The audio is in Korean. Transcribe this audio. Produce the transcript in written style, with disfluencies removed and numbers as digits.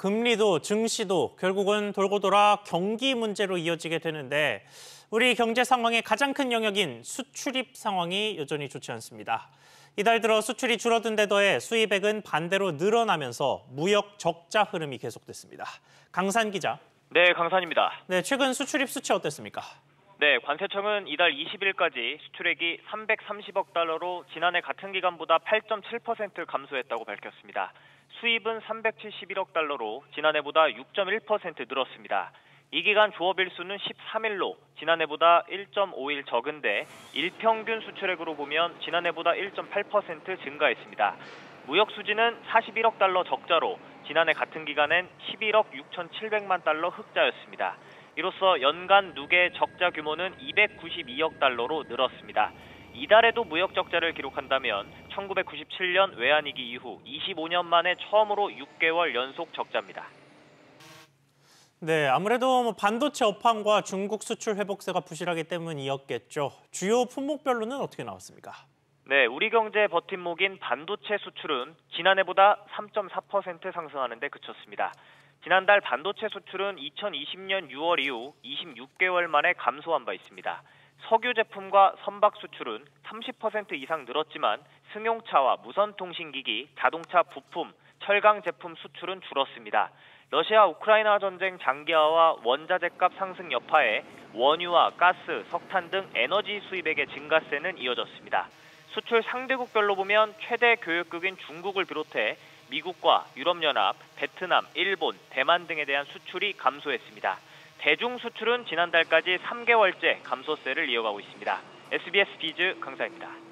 금리도 증시도 결국은 돌고 돌아 경기 문제로 이어지게 되는데 우리 경제 상황의 가장 큰 영역인 수출입 상황이 여전히 좋지 않습니다. 이달 들어 수출이 줄어든 데 더해 수입액은 반대로 늘어나면서 무역 적자 흐름이 계속됐습니다. 강산 기자. 네, 강산입니다. 네, 최근 수출입 수치 어땠습니까? 네, 관세청은 이달 20일까지 수출액이 330억 달러로 지난해 같은 기간보다 8.7% 감소했다고 밝혔습니다. 수입은 371억 달러로 지난해보다 6.1% 늘었습니다. 이 기간 조업일수는 13일로 지난해보다 1.5일 적은데 일평균 수출액으로 보면 지난해보다 1.8% 증가했습니다. 무역 수지는 41억 달러 적자로 지난해 같은 기간엔 11억 6,700만 달러 흑자였습니다. 이로써 연간 누계 적자 규모는 292억 달러로 늘었습니다. 이달에도 무역 적자를 기록한다면 1997년 외환위기 이후 25년 만에 처음으로 6개월 연속 적자입니다. 네, 아무래도 반도체 업황과 중국 수출 회복세가 부실하기 때문이었겠죠. 주요 품목별로는 어떻게 나왔습니까? 네, 우리 경제의 버팀목인 반도체 수출은 지난해보다 3.4% 상승하는 데 그쳤습니다. 지난달 반도체 수출은 2020년 6월 이후 26개월 만에 감소한 바 있습니다. 석유 제품과 선박 수출은 30% 이상 늘었지만 승용차와 무선통신기기, 자동차 부품, 철강 제품 수출은 줄었습니다. 러시아 우크라이나 전쟁 장기화와 원자재값 상승 여파에 원유와 가스, 석탄 등 에너지 수입액의 증가세는 이어졌습니다. 수출 상대국별로 보면 최대 교역국인 중국을 비롯해 미국과 유럽연합, 베트남, 일본, 대만 등에 대한 수출이 감소했습니다. 대중 수출은 지난달까지 3개월째 감소세를 이어가고 있습니다. SBS 비즈 강사입니다.